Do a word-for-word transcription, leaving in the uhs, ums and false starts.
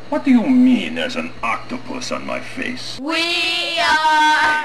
What do you mean there's an octopus on my face? We are